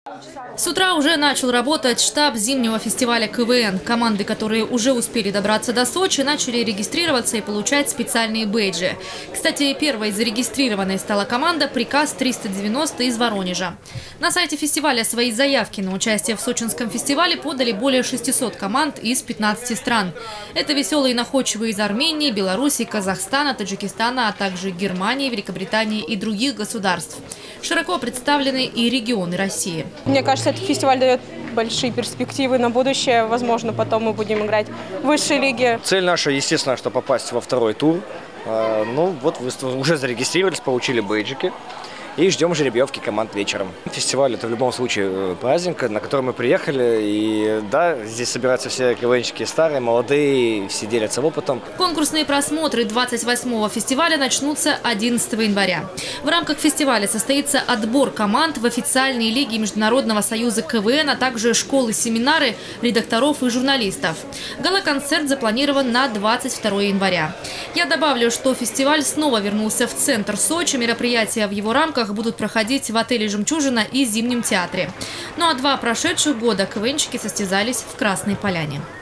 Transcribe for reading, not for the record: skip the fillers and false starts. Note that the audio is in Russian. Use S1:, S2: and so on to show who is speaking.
S1: С утра уже начал работать штаб зимнего фестиваля КВН. Команды, которые уже успели добраться до Сочи, начали регистрироваться и получать специальные бейджи. Кстати, первой зарегистрированной стала команда «Приказ 390» из Воронежа. На сайте фестиваля свои заявки на участие в сочинском фестивале подали более 600 команд из 15 стран. Это веселые и находчивые из Армении, Беларуси, Казахстана, Таджикистана, а также Германии, Великобритании и других государств. Широко представлены и регионы России.
S2: Мне кажется, этот фестиваль дает большие перспективы на будущее. Возможно, потом мы будем играть в высшей лиге.
S3: Цель наша, естественно, что попасть во второй тур. Ну вот вы уже зарегистрировались, получили бейджики. И ждем жеребьевки команд вечером. Фестиваль – это в любом случае праздник, на который мы приехали. И да, здесь собираются все КВНщики старые, молодые, все делятся опытом.
S1: Конкурсные просмотры 28-го фестиваля начнутся 11 января. В рамках фестиваля состоится отбор команд в официальные лиги Международного союза КВН, а также школы-семинары, редакторов и журналистов. Гала-концерт запланирован на 22 января. Я добавлю, что фестиваль снова вернулся в центр Сочи. Мероприятия в его рамках будут проходить в отеле «Жемчужина» и Зимнем театре. Ну а 2 прошедших года КВНщики состязались в Красной Поляне.